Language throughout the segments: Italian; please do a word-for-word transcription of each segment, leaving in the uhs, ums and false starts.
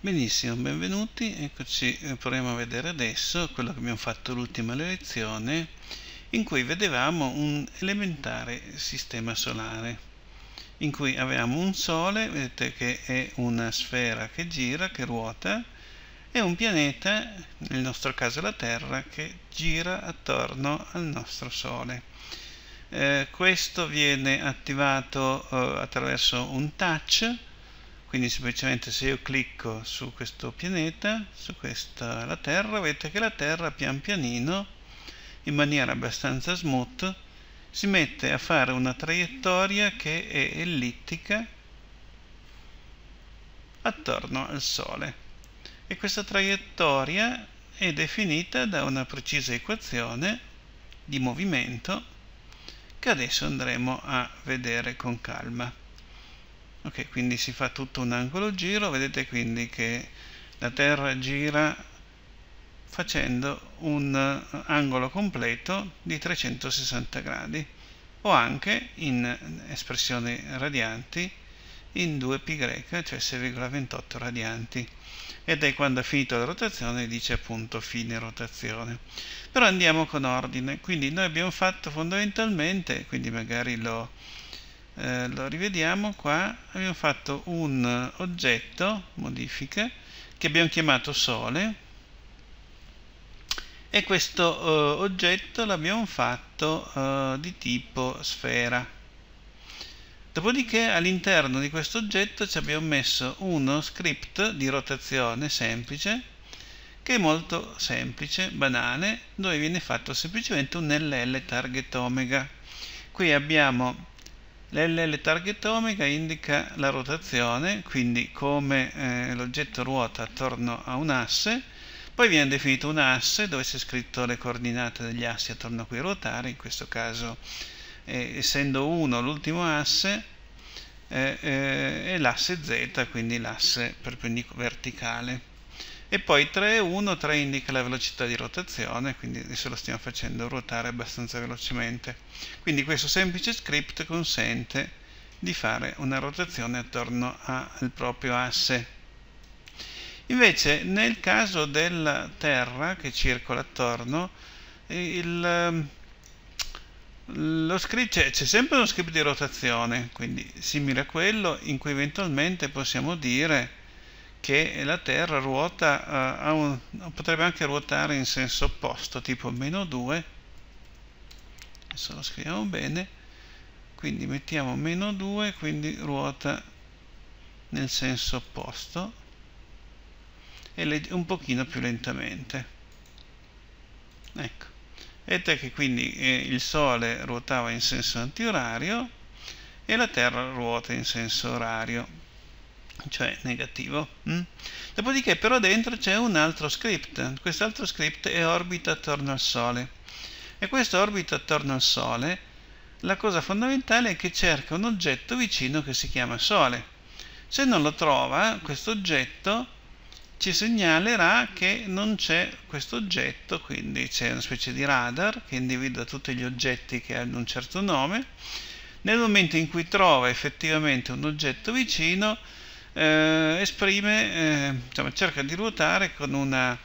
Benissimo, benvenuti, eccoci, eh, proviamo a vedere adesso quello che abbiamo fatto l'ultima lezione, in cui vedevamo un elementare sistema solare, in cui avevamo un Sole, vedete che è una sfera che gira, che ruota, e un pianeta, nel nostro caso la Terra, che gira attorno al nostro Sole. Eh, questo viene attivato eh, attraverso un touch. Quindi semplicemente se io clicco su questo pianeta, su questa la Terra, vedete che la Terra pian pianino, in maniera abbastanza smooth, si mette a fare una traiettoria che è ellittica attorno al Sole. E questa traiettoria è definita da una precisa equazione di movimento che adesso andremo a vedere con calma. Ok, quindi si fa tutto un angolo giro, vedete quindi che la Terra gira facendo un angolo completo di trecentosessanta gradi, o anche in espressioni radianti in due pi greca, cioè sei virgola ventotto radianti, ed è quando ha finito la rotazione dice appunto fine rotazione. Però andiamo con ordine, quindi noi abbiamo fatto fondamentalmente, quindi magari lo Eh, lo rivediamo qua, abbiamo fatto un oggetto, modifica, che abbiamo chiamato Sole, e questo eh, oggetto l'abbiamo fatto eh, di tipo sfera. Dopodiché all'interno di questo oggetto ci abbiamo messo uno script di rotazione semplice, che è molto semplice, banale, dove viene fatto semplicemente un L L target omega. Qui abbiamo l'L L target omega indica la rotazione, quindi come eh, l'oggetto ruota attorno a un asse, poi viene definito un asse dove c'è scritto le coordinate degli assi attorno a cui ruotare, in questo caso eh, essendo uno l'ultimo asse eh, eh, è l'asse Z, quindi l'asse perpendicolare verticale. E poi tre e uno, tre indica la velocità di rotazione, quindi adesso lo stiamo facendo ruotare abbastanza velocemente. Quindi questo semplice script consente di fare una rotazione attorno al proprio asse. Invece nel caso della Terra che circola attorno, il, lo script, c'è sempre uno script di rotazione, quindi simile a quello in cui eventualmente possiamo dire che la Terra ruota uh, a un, potrebbe anche ruotare in senso opposto, tipo meno due, adesso lo scriviamo bene, quindi mettiamo meno due, quindi ruota nel senso opposto e un pochino più lentamente. Ecco, vedete che quindi eh, il Sole ruotava in senso antiorario e la Terra ruota in senso orario, cioè negativo. Mm? Dopodiché però dentro c'è un altro script, quest'altro script è orbita attorno al Sole, e questo orbita attorno al Sole, la cosa fondamentale è che cerca un oggetto vicino che si chiama Sole. Se non lo trova, questo oggetto ci segnalerà che non c'è questo oggetto, quindi c'è una specie di radar che individua tutti gli oggetti che hanno un certo nome. Nel momento in cui trova effettivamente un oggetto vicino, Eh, esprime, eh, diciamo, cerca di ruotare con una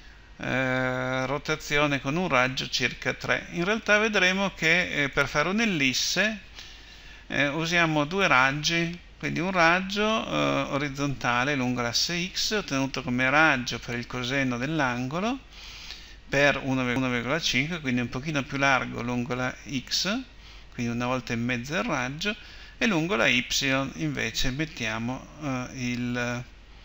eh, rotazione con un raggio circa tre. In realtà vedremo che eh, per fare un'ellisse eh, usiamo due raggi, quindi un raggio eh, orizzontale lungo l'asse x ottenuto come raggio per il coseno dell'angolo per uno virgola cinque, quindi un pochino più largo lungo la x, quindi una volta e mezzo il raggio, e lungo la y invece mettiamo uh, il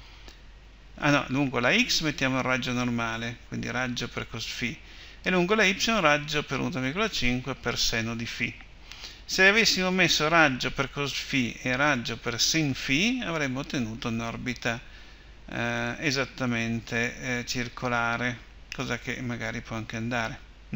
ah no, lungo la x mettiamo il raggio normale, quindi raggio per cos φ, e lungo la y raggio per uno virgola cinque per seno di φ. Se avessimo messo raggio per cos φ e raggio per sin φ avremmo ottenuto un'orbita eh, esattamente eh, circolare, cosa che magari può anche andare. Mm?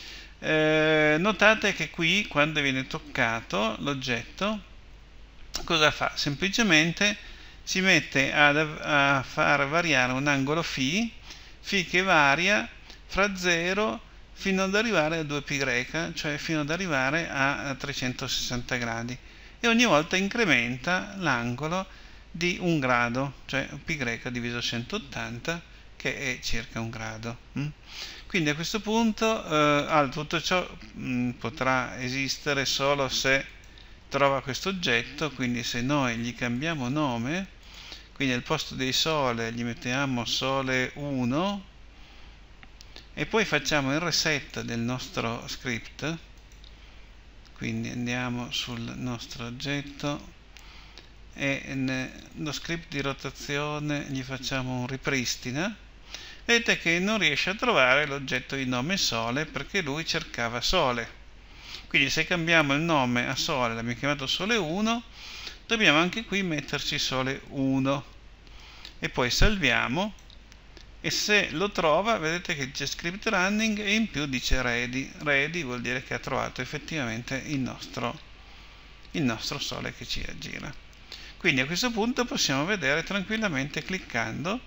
Eh, notate che qui quando viene toccato l'oggetto cosa fa? Semplicemente si mette ad, a far variare un angolo φ, φ che varia fra zero fino ad arrivare a due pi greca, cioè fino ad arrivare a trecentosessanta gradi, e ogni volta incrementa l'angolo di un grado, cioè π diviso centottanta, che è circa un grado. Quindi a questo punto eh, ah, tutto ciò mh, potrà esistere solo se trova questo oggetto, quindi se noi gli cambiamo nome, quindi al posto dei sole gli mettiamo sole uno e poi facciamo il reset del nostro script, quindi andiamo sul nostro oggetto e nello script di rotazione gli facciamo un ripristina. Vedete che non riesce a trovare l'oggetto di nome sole perché lui cercava sole. Quindi se cambiamo il nome a sole, l'abbiamo chiamato sole uno, dobbiamo anche qui metterci sole uno e poi salviamo, e se lo trova vedete che c'è script running e in più dice ready. Ready vuol dire che ha trovato effettivamente il nostro, il nostro sole che ci aggira. Quindi a questo punto possiamo vedere tranquillamente cliccando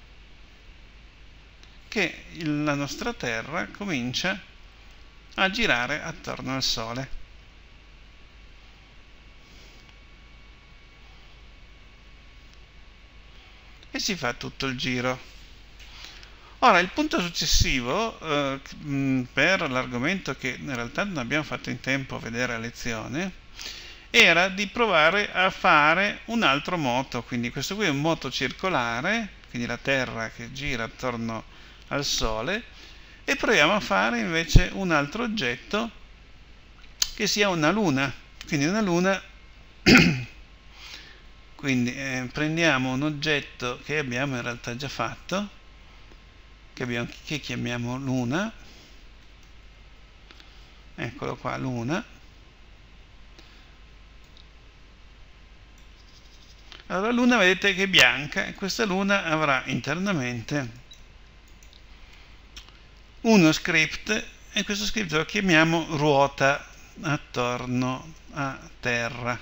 che la nostra Terra comincia a girare attorno al Sole. E si fa tutto il giro. Ora il punto successivo, eh, per l'argomento che in realtà non abbiamo fatto in tempo a vedere a lezione, era di provare a fare un altro moto. Quindi questo qui è un moto circolare, quindi la Terra che gira attorno al Sole, e proviamo a fare invece un altro oggetto che sia una luna. Quindi una luna quindi eh, prendiamo un oggetto che abbiamo in realtà già fatto, che, abbiamo, che chiamiamo luna, eccolo qua, luna. Allora la luna vedete che è bianca, e questa luna avrà internamente uno script, e questo script lo chiamiamo ruota attorno a Terra.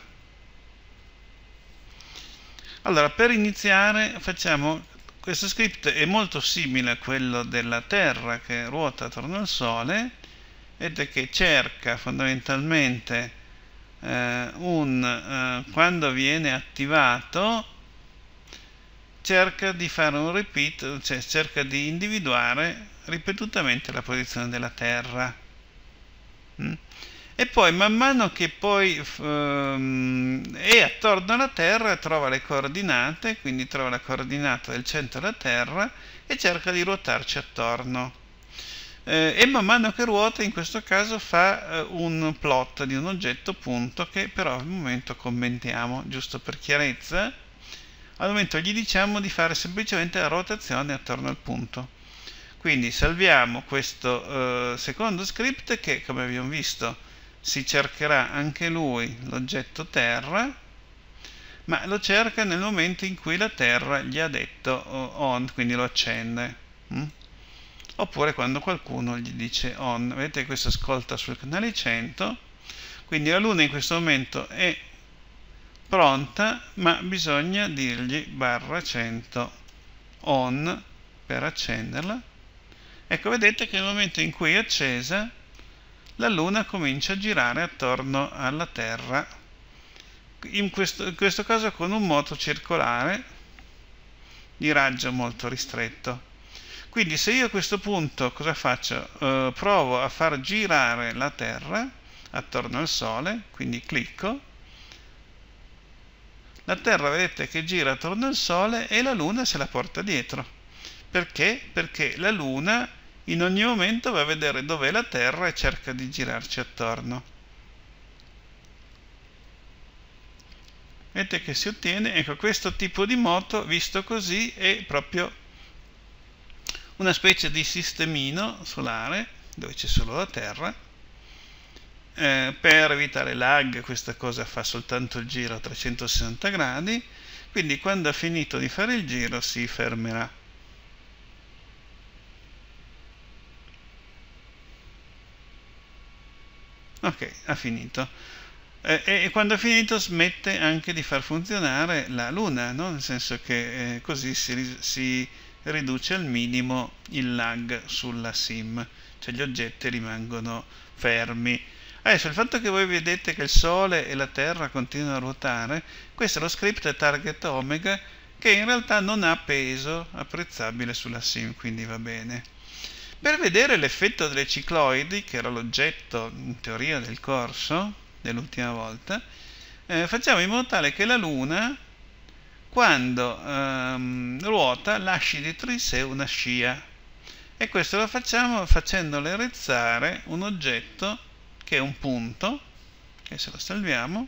Allora, per iniziare facciamo, questo script è molto simile a quello della Terra che ruota attorno al Sole. Vedete che cerca fondamentalmente eh, un eh, quando viene attivato cerca di fare un repeat, cioè cerca di individuare ripetutamente la posizione della Terra. Mm? E poi man mano che poi um, è attorno alla Terra trova le coordinate, quindi trova la coordinata del centro della Terra e cerca di ruotarci attorno. Eh, e man mano che ruota in questo caso fa eh, un plot di un oggetto punto, che però al momento commentiamo giusto per chiarezza. Al momento gli diciamo di fare semplicemente la rotazione attorno al punto. Quindi salviamo questo eh, secondo script che, come abbiamo visto, si cercherà anche lui l'oggetto Terra, ma lo cerca nel momento in cui la Terra gli ha detto on, quindi lo accende. Mm? Oppure quando qualcuno gli dice on. Vedete che questo ascolta sul canale cento, quindi la Luna in questo momento è pronta, ma bisogna dirgli barra cento on per accenderla. Ecco, vedete che nel momento in cui è accesa la Luna comincia a girare attorno alla Terra, in questo, in questo caso con un moto circolare di raggio molto ristretto. Quindi se io a questo punto cosa faccio? Eh, provo a far girare la Terra attorno al Sole, quindi clicco, la Terra vedete che gira attorno al Sole e la Luna se la porta dietro. Perché? Perché la Luna in ogni momento va a vedere dov'è la Terra e cerca di girarci attorno. Vedete che si ottiene, ecco, questo tipo di moto visto così è proprio una specie di sistemino solare dove c'è solo la Terra. Eh, per evitare lag questa cosa fa soltanto il giro a trecentosessanta gradi, quindi quando ha finito di fare il giro si fermerà. Ok, ha finito. Eh, e quando ha finito smette anche di far funzionare la Luna, no? Nel senso che eh, così si, si riduce al minimo il lag sulla sim, cioè gli oggetti rimangono fermi. Adesso il fatto che voi vedete che il Sole e la Terra continuano a ruotare, questo è lo script target omega che in realtà non ha peso apprezzabile sulla sim, quindi va bene. Per vedere l'effetto delle cicloidi, che era l'oggetto in teoria del corso dell'ultima volta, eh, facciamo in modo tale che la Luna, quando ehm, ruota, lasci dietro di sé una scia. E questo lo facciamo facendole rezzare un oggetto che è un punto, che se lo salviamo,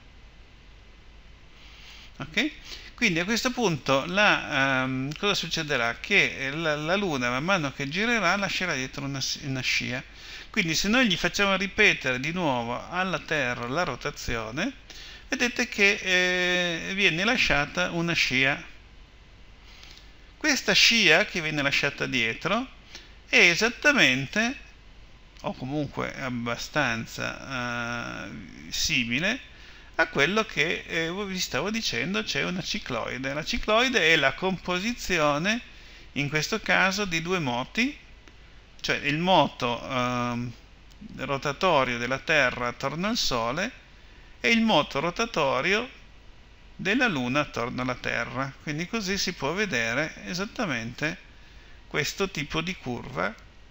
ok? Quindi a questo punto la, um, cosa succederà? Che la, la Luna man mano che girerà lascerà dietro una, una scia. Quindi se noi gli facciamo ripetere di nuovo alla Terra la rotazione, vedete che eh, viene lasciata una scia. Questa scia che viene lasciata dietro è esattamente, o comunque abbastanza uh, simile a quello che eh, vi stavo dicendo, c'è una cicloide. La cicloide è la composizione, in questo caso, di due moti, cioè il moto eh, rotatorio della Terra attorno al Sole e il moto rotatorio della Luna attorno alla Terra. Quindi così si può vedere esattamente questo tipo di curva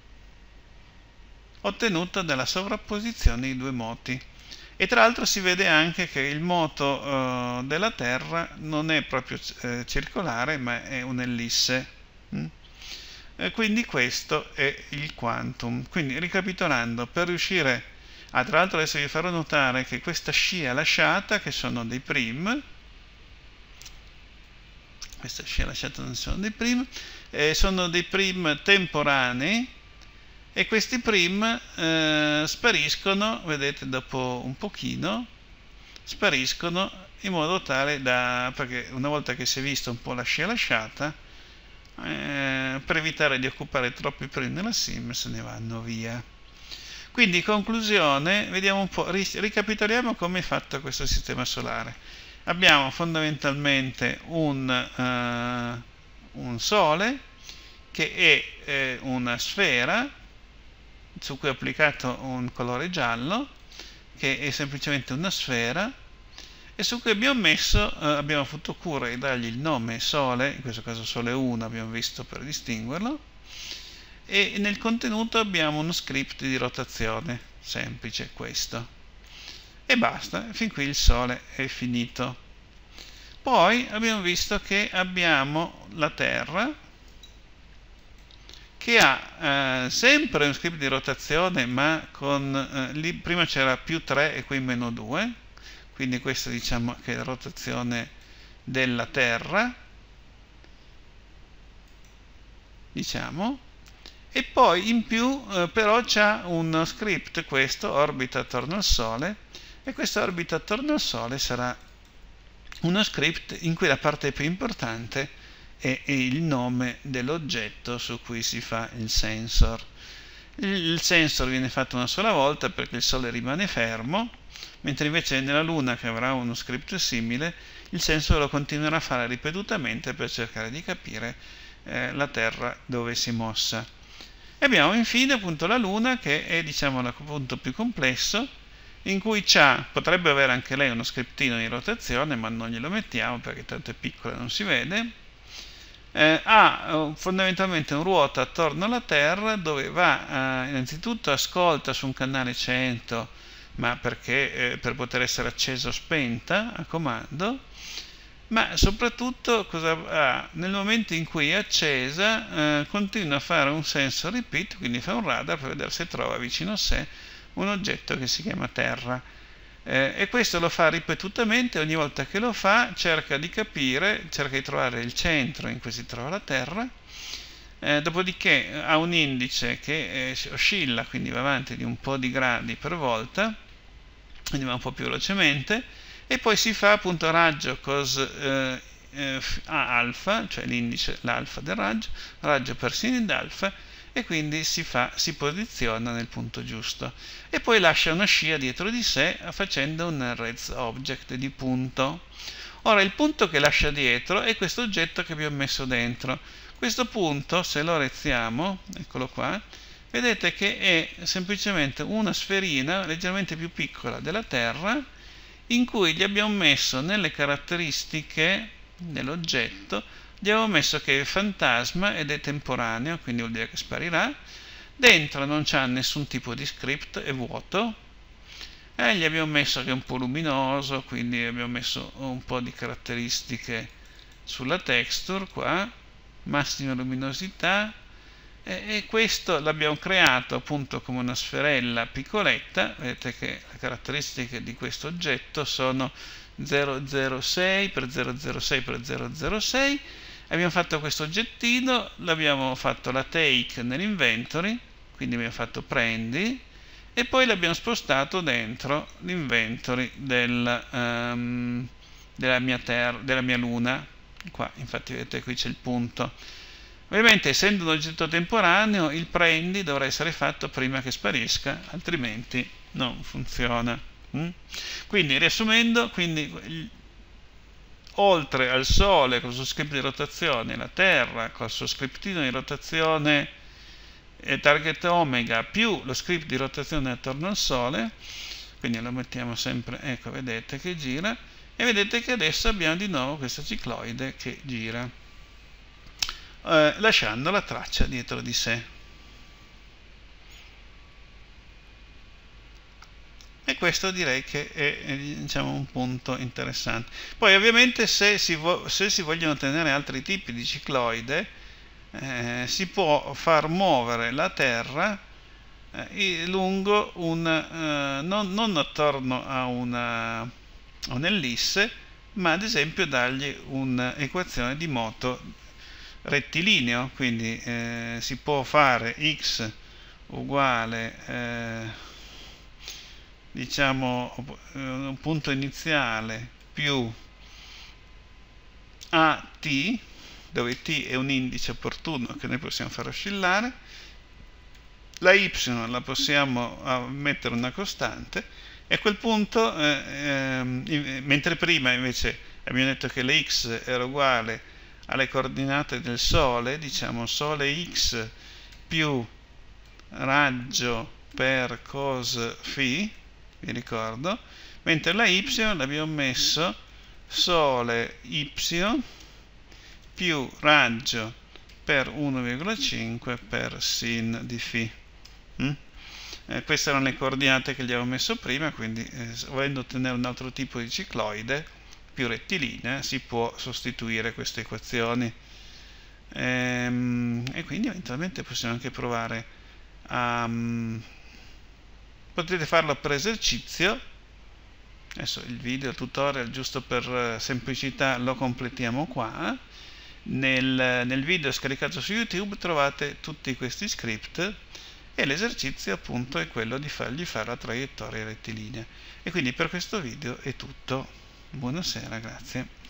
ottenuta dalla sovrapposizione di due moti. E tra l'altro si vede anche che il moto uh, della Terra non è proprio eh, circolare, ma è un'ellisse. Mm? E quindi questo è il quantum. Quindi ricapitolando, per riuscire a, tra l'altro adesso vi farò notare che questa scia lasciata, che sono dei prim, questa scia lasciata non sono dei prim, eh, sono dei prim temporanei, e questi prim eh, spariscono, vedete, dopo un pochino, spariscono in modo tale da, perché una volta che si è vista un po' la scia lasciata, eh, per evitare di occupare troppi prim nella sim, se ne vanno via. Quindi, conclusione, vediamo un po', ricapitoliamo come è fatto questo sistema solare. Abbiamo fondamentalmente un, uh, un Sole che è eh, una sfera su cui ho applicato un colore giallo, che è semplicemente una sfera, e su cui abbiamo messo, eh, abbiamo avuto cura di dargli il nome Sole, in questo caso Sole uno abbiamo visto per distinguerlo, e nel contenuto abbiamo uno script di rotazione semplice, questo, e basta, fin qui il Sole è finito. Poi abbiamo visto che abbiamo la Terra, che ha eh, sempre uno script di rotazione, ma con eh, lì prima c'era più tre e qui meno due, quindi questa diciamo che è la rotazione della Terra, diciamo, e poi in più eh, però c'ha uno script, questo, orbita attorno al Sole, e questa orbita attorno al Sole sarà uno script in cui la parte più importante è il nome dell'oggetto su cui si fa il sensor. Il sensor viene fatto una sola volta perché il Sole rimane fermo, mentre invece nella Luna, che avrà uno script simile, il sensor lo continuerà a fare ripetutamente per cercare di capire eh, la Terra dove si è mossa. E abbiamo infine appunto la Luna, che è diciamo il punto più complesso, in cui c'ha, potrebbe avere anche lei uno scriptino di rotazione, ma non glielo mettiamo perché tanto è piccola e non si vede. Eh, ha eh, fondamentalmente un ruota attorno alla Terra, dove va eh, innanzitutto ascolta su un canale cento, ma perché eh, per poter essere accesa o spenta a comando, ma soprattutto cosa ha? Nel momento in cui è accesa eh, continua a fare un sensor repeat, quindi fa un radar per vedere se trova vicino a sé un oggetto che si chiama Terra. Eh, e questo lo fa ripetutamente, ogni volta che lo fa cerca di capire, cerca di trovare il centro in cui si trova la Terra, eh, dopodiché ha un indice che eh, oscilla, quindi va avanti di un po' di gradi per volta, quindi va un po' più velocemente, e poi si fa appunto raggio cos eh, eh, a alfa, cioè l'indice, l'alfa del raggio, raggio per sin d'alfa, e quindi si, fa, si posiziona nel punto giusto e poi lascia una scia dietro di sé facendo un rez object di punto. Ora il punto che lascia dietro è questo oggetto che abbiamo messo dentro. Questo punto, se lo rezziamo, eccolo qua, vedete che è semplicemente una sferina leggermente più piccola della Terra, in cui gli abbiamo messo nelle caratteristiche dell'oggetto, gli abbiamo messo che è fantasma ed è temporaneo, quindi vuol dire che sparirà. Dentro non c'ha nessun tipo di script, è vuoto. E gli abbiamo messo che è un po' luminoso, quindi abbiamo messo un po' di caratteristiche sulla texture qua, massima luminosità, e, e questo l'abbiamo creato appunto come una sferella piccoletta. Vedete che le caratteristiche di questo oggetto sono zero zero sei per zero zero sei per zero zero sei. Abbiamo fatto questo oggettino, l'abbiamo fatto la take nell'inventory, quindi abbiamo fatto prendi, e poi l'abbiamo spostato dentro l'inventory del, um, della, mia ter della mia luna. Qua infatti vedete, qui c'è il punto. Ovviamente, essendo un oggetto temporaneo, il prendi dovrà essere fatto prima che sparisca, altrimenti non funziona. Mm? Quindi riassumendo, quindi oltre al Sole con il suo script di rotazione, la Terra con il suo scriptino di rotazione e target omega più lo script di rotazione attorno al Sole, quindi lo mettiamo sempre, ecco, vedete che gira, e vedete che adesso abbiamo di nuovo questa cicloide che gira, eh, lasciando la traccia dietro di sé. E questo direi che è, diciamo, un punto interessante. Poi ovviamente se si, se si vogliono ottenere altri tipi di cicloide, eh, si può far muovere la Terra eh, lungo un, eh, non, non attorno a una un'ellisse, ma ad esempio dargli un'equazione di moto rettilineo. Quindi eh, si può fare x uguale eh, diciamo un punto iniziale più at, dove t è un indice opportuno che noi possiamo far oscillare, la y la possiamo mettere una costante, e a quel punto eh, eh, mentre prima invece abbiamo detto che la x era uguale alle coordinate del Sole, diciamo Sole x più raggio per cos φ, vi ricordo, mentre la y l'abbiamo messo Sole y più raggio per uno virgola cinque per sin di φ. Mm? Eh, queste erano le coordinate che gli avevo messo prima, quindi eh, volendo ottenere un altro tipo di cicloide più rettilinea si può sostituire queste equazioni, ehm, e quindi eventualmente possiamo anche provare a um, potete farlo per esercizio. Adesso il video il tutorial, giusto per semplicità, lo completiamo qua. Nel, nel video scaricato su YouTube trovate tutti questi script, e l'esercizio appunto è quello di fargli fare la traiettoria rettilinea. E quindi per questo video è tutto. Buonasera, grazie.